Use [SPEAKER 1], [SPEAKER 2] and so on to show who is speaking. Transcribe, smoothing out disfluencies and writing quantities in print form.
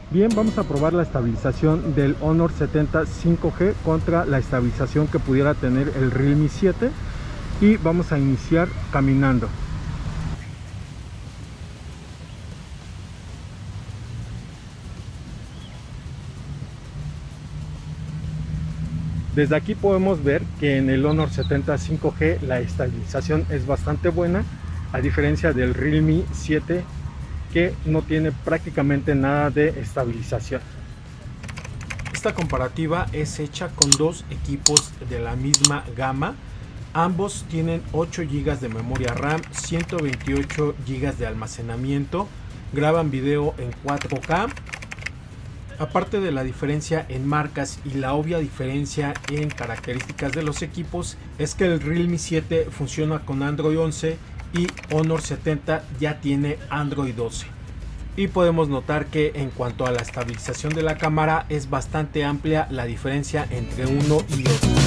[SPEAKER 1] Bien, vamos a probar la estabilización del Honor 70 5G contra la estabilización que pudiera tener el Realme 7 y vamos a iniciar caminando. Desde aquí podemos ver que en el Honor 70 5G la estabilización es bastante buena, a diferencia del Realme 7 que no tiene prácticamente nada de estabilización.
[SPEAKER 2] Esta comparativa es hecha con dos equipos de la misma gama. Ambos tienen 8 GB de memoria RAM, 128 GB de almacenamiento, graban video en 4K. Aparte de la diferencia en marcas y la obvia diferencia en características de los equipos, es que el Realme 7 funciona con Android 11 y Honor 70 ya tiene Android 12. Y podemos notar que en cuanto a la estabilización de la cámara es bastante amplia la diferencia entre uno y otro.